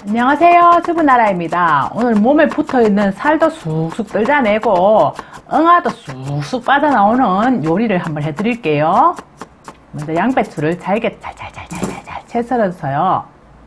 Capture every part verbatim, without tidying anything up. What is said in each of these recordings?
안녕하세요, 주부나라입니다. 오늘 몸에 붙어있는 살도 쑥쑥 떨자내고 응아도 쑥쑥 빠져나오는 요리를 한번 해드릴게요. 먼저 양배추를 잘게 잘잘잘잘잘 채 썰어서요.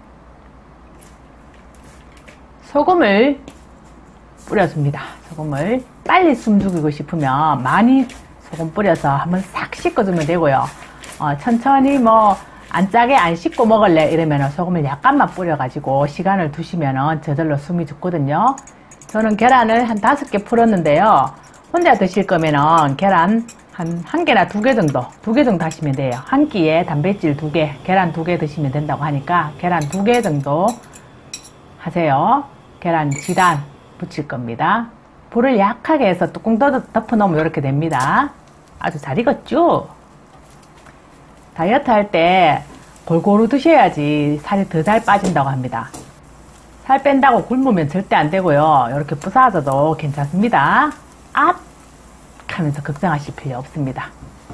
소금을 뿌려줍니다. 소금을 빨리 숨 죽이고 싶으면 많이 소금 뿌려서 한번 싹 씻어주면 되고요. 어, 천천히 뭐 안 짜게 안 씻고 먹을래 이러면 소금을 약간만 뿌려가지고 시간을 두시면 저절로 숨이 죽거든요. 저는 계란을 한 다섯 개 풀었는데요. 혼자 드실 거면은 계란 한 한 개나 두 개 정도, 두 개 정도 하시면 돼요. 한 끼에 단백질 두 개, 계란 두 개 드시면 된다고 하니까 계란 두 개 정도 하세요. 계란 지단 부칠 겁니다. 불을 약하게 해서 뚜껑 덮어 놓으면 이렇게 됩니다. 아주 잘 익었죠? 다이어트 할 때 골고루 드셔야지 살이 더 잘 빠진다고 합니다. 살 뺀다고 굶으면 절대 안 되고요. 이렇게 부사져도 괜찮습니다. 앗! 하면서 걱정하실 필요 없습니다.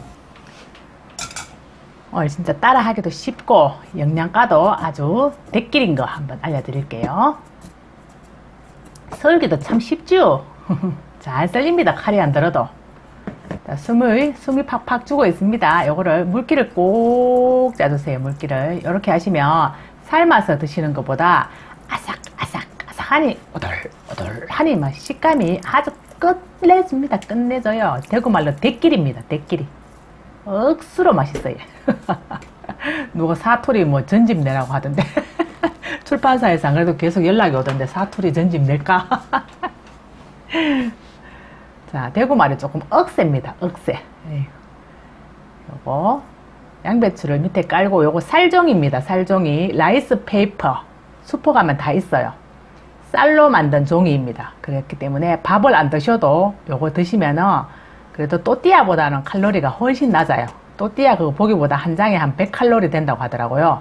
오늘 진짜 따라 하기도 쉽고 영양가도 아주 대길인 거 한번 알려드릴게요. 썰기도 참 쉽죠? 잘 썰립니다. 칼이 안 들어도. 자, 숨을, 숨이 팍팍 죽어 있습니다. 요거를 물기를 꼭 짜주세요. 물기를. 이렇게 하시면 삶아서 드시는 것보다 아삭, 아삭, 아삭하니, 오돌오돌하니 맛, 식감이 아주 끝내줍니다. 끝내줘요. 대구말로 대끼리입니다. 대끼리. 억수로 맛있어요. 누가 사투리 뭐 전집 내라고 하던데. 출판사에서 안 그래도 계속 연락이 오던데 사투리 전집 낼까? 자, 대구말이 조금 억셉니다. 억세. 요거 양배추를 밑에 깔고 요거 쌀종입니다. 쌀종이 라이스 페이퍼 슈퍼 가면 다 있어요. 쌀로 만든 종이입니다. 그렇기 때문에 밥을 안 드셔도 요거 드시면은 그래도 또띠아보다는 칼로리가 훨씬 낮아요. 또띠아 그거 보기보다 한 장에 한 백 칼로리 된다고 하더라고요.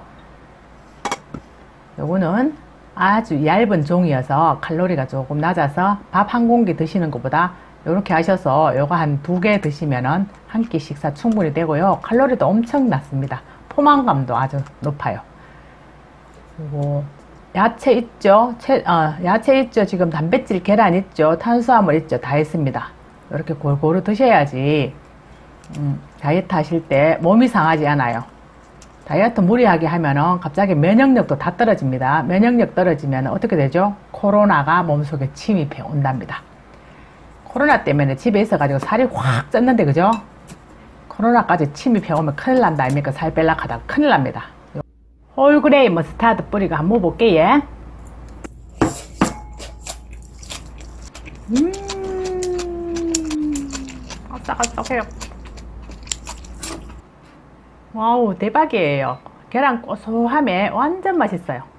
요거는 아주 얇은 종이어서 칼로리가 조금 낮아서 밥 한 공기 드시는 것보다 이렇게 하셔서 요거 한 두 개 드시면은 한 끼 식사 충분히 되고요. 칼로리도 엄청 낮습니다. 포만감도 아주 높아요. 그리고 야채 있죠? 채, 어, 야채 있죠? 지금 단백질 계란 있죠? 탄수화물 있죠? 다 있습니다. 이렇게 골고루 드셔야지 음, 다이어트 하실 때 몸이 상하지 않아요. 다이어트 무리하게 하면은 갑자기 면역력도 다 떨어집니다. 면역력 떨어지면 어떻게 되죠? 코로나가 몸속에 침입해 온답니다. 코로나 때문에 집에 있어가지고 살이 확 쪘는데, 그죠? 코로나까지 침입해 오면 큰일 난다 아닙니까? 살 뺄락 하다가 큰일 납니다. 홀그레이 머스타드 뿌리가 한번 먹어볼게요. 음, 아삭아삭해요. 와우, 대박이에요. 계란 고소함에 완전 맛있어요.